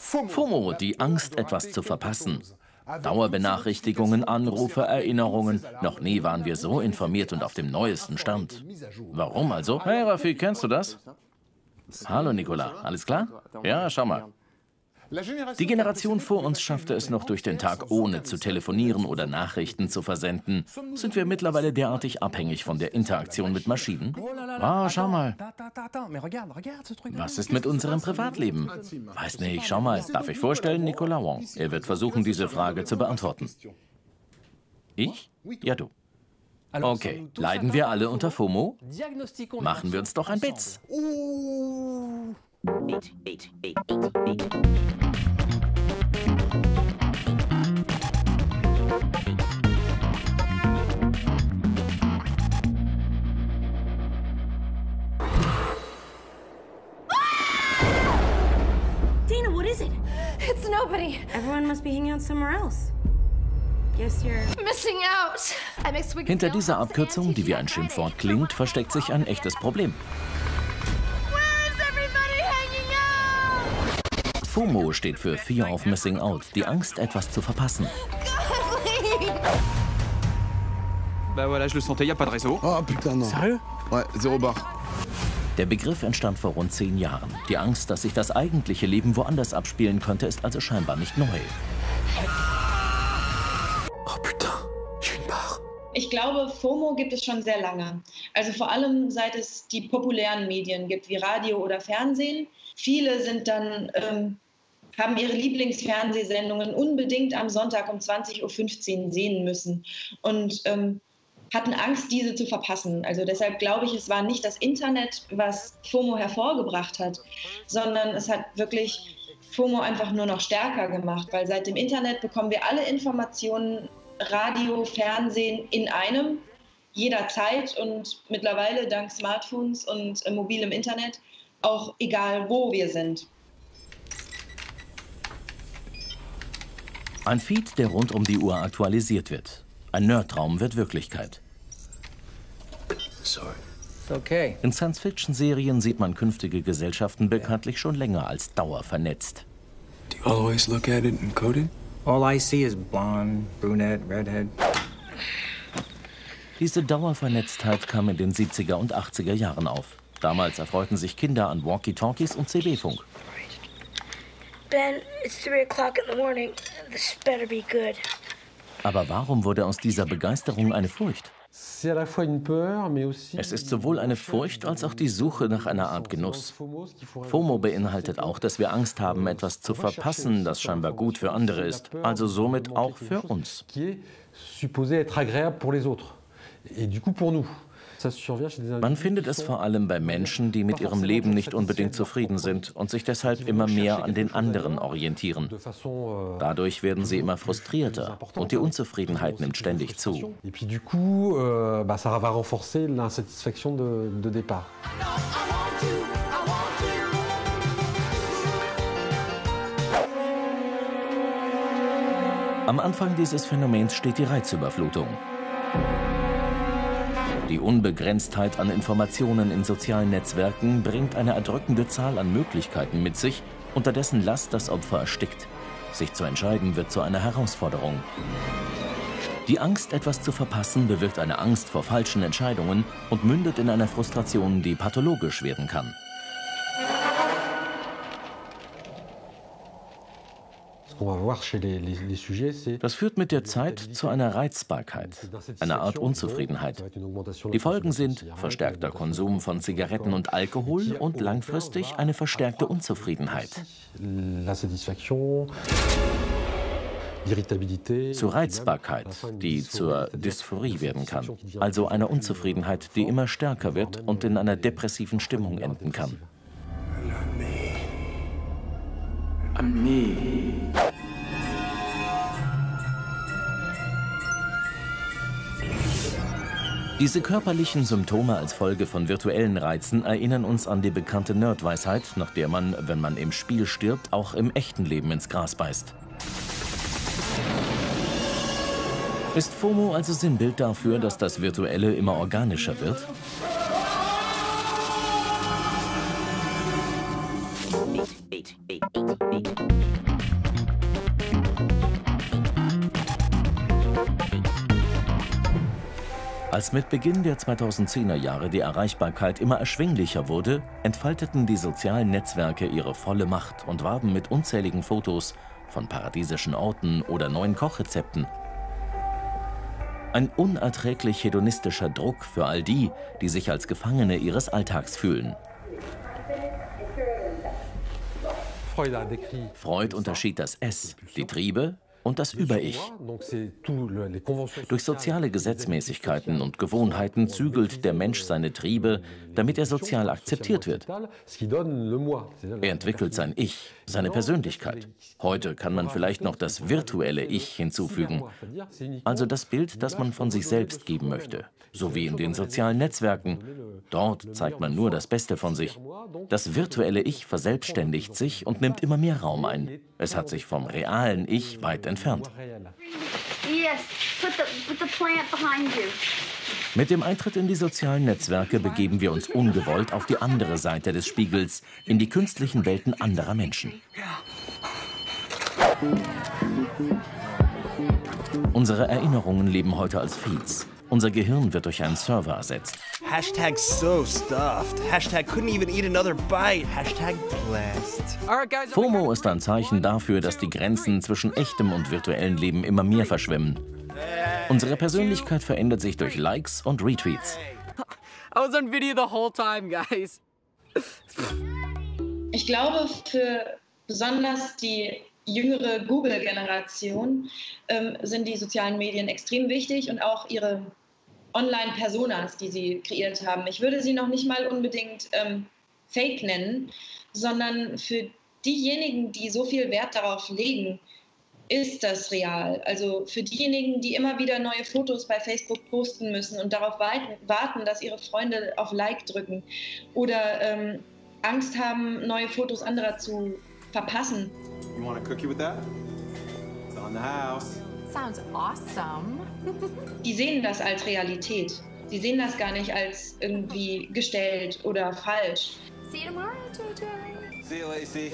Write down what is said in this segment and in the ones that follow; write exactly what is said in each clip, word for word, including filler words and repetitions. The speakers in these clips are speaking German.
FOMO, die Angst, etwas zu verpassen. Dauerbenachrichtigungen, Anrufe, Erinnerungen. Noch nie waren wir so informiert und auf dem neuesten Stand. Warum also? Hey Rafi, kennst du das? Hallo Nicola, alles klar? Ja, schau mal. Die Generation vor uns schaffte es noch durch den Tag, ohne zu telefonieren oder Nachrichten zu versenden. Sind wir mittlerweile derartig abhängig von der Interaktion mit Maschinen? Ah, schau mal. Was ist mit unserem Privatleben? Weiß nicht, schau mal. Darf ich vorstellen, Nicolas Wong? Er wird versuchen, diese Frage zu beantworten. Ich? Ja, du. Okay, leiden wir alle unter FOMO? Machen wir uns doch ein Bitz. Eight, eight, eight, eight, eight. Dana, what is it? It's nobody. Everyone must be hanging out somewhere else. Guess you're missing out. Hinter dieser Abkürzung, die wie ein Schimpfwort klingt, versteckt sich ein echtes Problem. FOMO steht für Fear of Missing Out, die Angst, etwas zu verpassen. Bah voilà, je le sentais, y a pas de réseau. Oh putain, non. Sérieux? Ouais, zéro bar. Der Begriff entstand vor rund zehn Jahren. Die Angst, dass sich das eigentliche Leben woanders abspielen könnte, ist also scheinbar nicht neu. Oh putain, j'ai une barre. Ich glaube, FOMO gibt es schon sehr lange. Also vor allem, seit es die populären Medien gibt, wie Radio oder Fernsehen. Viele sind dann, ähm, haben ihre Lieblingsfernsehsendungen unbedingt am Sonntag um zwanzig Uhr fünfzehn sehen müssen und ähm, hatten Angst, diese zu verpassen. Also deshalb glaube ich, es war nicht das Internet, was FOMO hervorgebracht hat, sondern es hat wirklich FOMO einfach nur noch stärker gemacht, weil seit dem Internet bekommen wir alle Informationen, Radio, Fernsehen in einem, jederzeit und mittlerweile dank Smartphones und äh, mobilem Internet auch egal, wo wir sind. Ein Feed, der rund um die Uhr aktualisiert wird. Ein Nerdtraum wird Wirklichkeit. Sorry. It's okay. In Science-Fiction-Serien sieht man künftige Gesellschaften bekanntlich schon länger als dauervernetzt. Do you always look at it and code it? All I see is blonde, brunette, redhead. Diese Dauervernetztheit kam in den siebziger und achtziger Jahren auf. Damals erfreuten sich Kinder an Walkie-Talkies und C B-Funk. Ben, it's three o'clock in the morning. This better be good. Aber warum wurde aus dieser Begeisterung eine Furcht? Es ist sowohl eine Furcht als auch die Suche nach einer Art Genuss. FOMO beinhaltet auch, dass wir Angst haben, etwas zu verpassen, das scheinbar gut für andere ist, also somit auch für uns. Man findet es vor allem bei Menschen, die mit ihrem Leben nicht unbedingt zufrieden sind und sich deshalb immer mehr an den anderen orientieren. Dadurch werden sie immer frustrierter und die Unzufriedenheit nimmt ständig zu. Am Anfang dieses Phänomens steht die Reizüberflutung. Die Unbegrenztheit an Informationen in sozialen Netzwerken bringt eine erdrückende Zahl an Möglichkeiten mit sich, unter dessen Last das Opfer erstickt. Sich zu entscheiden wird zu einer Herausforderung. Die Angst, etwas zu verpassen, bewirkt eine Angst vor falschen Entscheidungen und mündet in einer Frustration, die pathologisch werden kann. Das führt mit der Zeit zu einer Reizbarkeit, einer Art Unzufriedenheit. Die Folgen sind verstärkter Konsum von Zigaretten und Alkohol und langfristig eine verstärkte Unzufriedenheit. Zur Reizbarkeit, die zur Dysphorie werden kann, also einer Unzufriedenheit, die immer stärker wird und in einer depressiven Stimmung enden kann. Diese körperlichen Symptome als Folge von virtuellen Reizen erinnern uns an die bekannte Nerdweisheit, nach der man, wenn man im Spiel stirbt, auch im echten Leben ins Gras beißt. Ist FOMO also Sinnbild dafür, dass das Virtuelle immer organischer wird? Als mit Beginn der zweitausendzehner Jahre die Erreichbarkeit immer erschwinglicher wurde, entfalteten die sozialen Netzwerke ihre volle Macht und warben mit unzähligen Fotos von paradiesischen Orten oder neuen Kochrezepten. Ein unerträglich hedonistischer Druck für all die, die sich als Gefangene ihres Alltags fühlen. Freud unterschied das Es, die Triebe und das Über-Ich. Durch soziale Gesetzmäßigkeiten und Gewohnheiten zügelt der Mensch seine Triebe, damit er sozial akzeptiert wird. Er entwickelt sein Ich, seine Persönlichkeit. Heute kann man vielleicht noch das virtuelle Ich hinzufügen, also das Bild, das man von sich selbst geben möchte, so wie in den sozialen Netzwerken. Dort zeigt man nur das Beste von sich. Das virtuelle Ich verselbstständigt sich und nimmt immer mehr Raum ein. Es hat sich vom realen Ich weit entfernt. Mit dem Eintritt in die sozialen Netzwerke begeben wir uns ungewollt auf die andere Seite des Spiegels, in die künstlichen Welten anderer Menschen. Unsere Erinnerungen leben heute als Feeds. Unser Gehirn wird durch einen Server ersetzt. Hashtag so stuffed. Hashtag couldn't even eat another bite. Hashtag blessed. FOMO ist ein Zeichen dafür, dass die Grenzen zwischen echtem und virtuellem Leben immer mehr verschwimmen. Unsere Persönlichkeit verändert sich durch Likes und Retweets. I was on video the whole time, guys. Ich glaube, für besonders die jüngere Google-Generation ähm, sind die sozialen Medien extrem wichtig und auch ihre Online-Personas, die sie kreiert haben. Ich würde sie noch nicht mal unbedingt ähm, Fake nennen, sondern für diejenigen, die so viel Wert darauf legen, ist das real. Also für diejenigen, die immer wieder neue Fotos bei Facebook posten müssen und darauf warten, dass ihre Freunde auf Like drücken oder ähm, Angst haben, neue Fotos anderer zu verpassen. You want a cookie with that? It's on the house. Sounds awesome. Die sehen das als Realität. Sie sehen das gar nicht als irgendwie gestellt oder falsch. See you tomorrow, Jojo. See you, Lacey.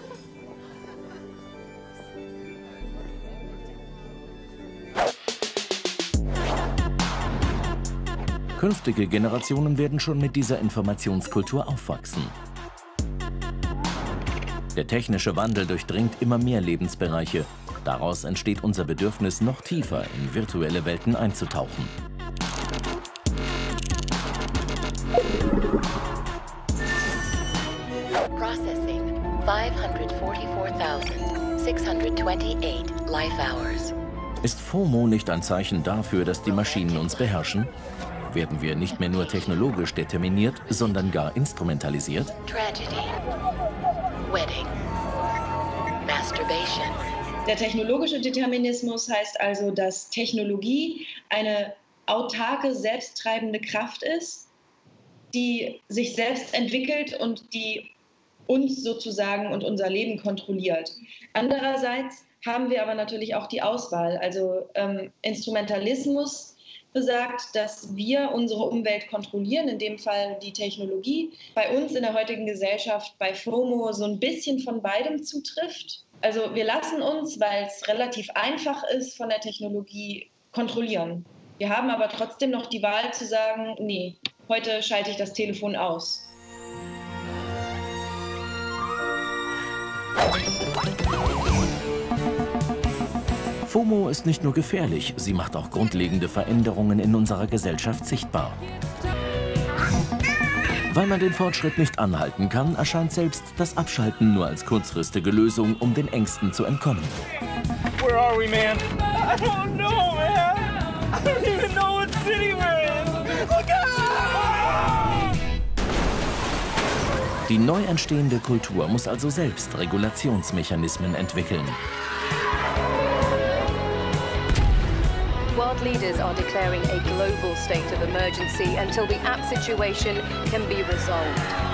Künftige Generationen werden schon mit dieser Informationskultur aufwachsen. Der technische Wandel durchdringt immer mehr Lebensbereiche. Daraus entsteht unser Bedürfnis, noch tiefer in virtuelle Welten einzutauchen. Processing five hundred forty-four thousand six hundred twenty-eight life hours. Ist FOMO nicht ein Zeichen dafür, dass die Maschinen uns beherrschen? Werden wir nicht mehr nur technologisch determiniert, sondern gar instrumentalisiert? Tragedy. Wedding. Masturbation. Der technologische Determinismus heißt also, dass Technologie eine autarke, selbsttreibende Kraft ist, die sich selbst entwickelt und die uns sozusagen und unser Leben kontrolliert. Andererseits haben wir aber natürlich auch die Auswahl. Also ähm, Instrumentalismus besagt, dass wir unsere Umwelt kontrollieren, in dem Fall die Technologie. Bei uns in der heutigen Gesellschaft bei FOMO so ein bisschen von beidem zutrifft. Also wir lassen uns, weil es relativ einfach ist, von der Technologie kontrollieren. Wir haben aber trotzdem noch die Wahl zu sagen, nee, heute schalte ich das Telefon aus. FOMO ist nicht nur gefährlich, sie macht auch grundlegende Veränderungen in unserer Gesellschaft sichtbar. Weil man den Fortschritt nicht anhalten kann, erscheint selbst das Abschalten nur als kurzfristige Lösung, um den Ängsten zu entkommen. Where are we, man? I don't know, man. I don't even know what city we're in. Look out! Die neu entstehende Kultur muss also selbst Regulationsmechanismen entwickeln. World leaders are declaring a global state of emergency until the app situation can be resolved.